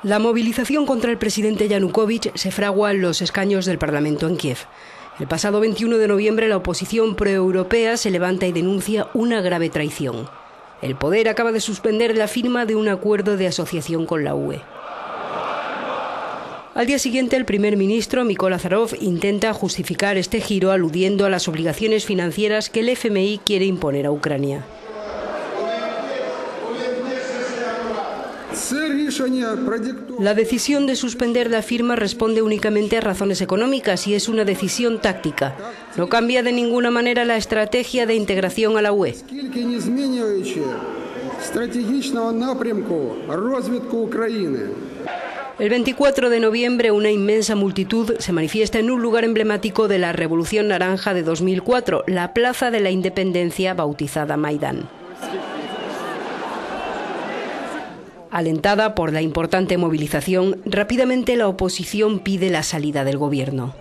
La movilización contra el presidente Yanukovych se fragua en los escaños del Parlamento en Kiev. El pasado 21 de noviembre la oposición proeuropea se levanta y denuncia una grave traición. El poder acaba de suspender la firma de un acuerdo de asociación con la UE. Al día siguiente, el primer ministro Mykola Azarov intenta justificar este giro aludiendo a las obligaciones financieras que el FMI quiere imponer a Ucrania. La decisión de suspender la firma responde únicamente a razones económicas y es una decisión táctica. No cambia de ninguna manera la estrategia de integración a la UE. El 24 de noviembre una inmensa multitud se manifiesta en un lugar emblemático de la Revolución Naranja de 2004, la Plaza de la Independencia bautizada Maidán. Alentada por la importante movilización, rápidamente la oposición pide la salida del gobierno.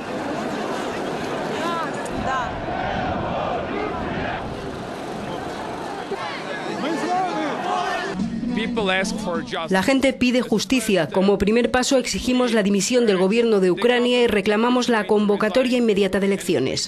La gente pide justicia. Como primer paso exigimos la dimisión del gobierno de Ucrania y reclamamos la convocatoria inmediata de elecciones.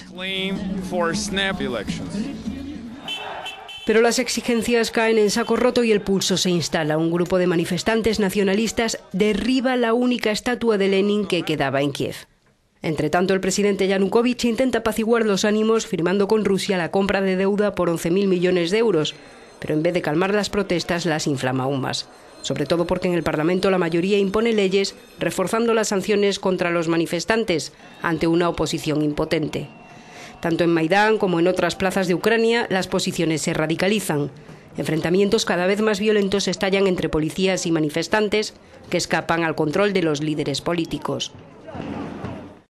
Pero las exigencias caen en saco roto y el pulso se instala. Un grupo de manifestantes nacionalistas derriba la única estatua de Lenin que quedaba en Kiev. Entre tanto, el presidente Yanukovych intenta apaciguar los ánimos firmando con Rusia la compra de deuda por 11.000 millones de euros, pero en vez de calmar las protestas las inflama aún más. Sobre todo porque en el Parlamento la mayoría impone leyes reforzando las sanciones contra los manifestantes ante una oposición impotente. Tanto en Maidán como en otras plazas de Ucrania, las posiciones se radicalizan. Enfrentamientos cada vez más violentos estallan entre policías y manifestantes que escapan al control de los líderes políticos.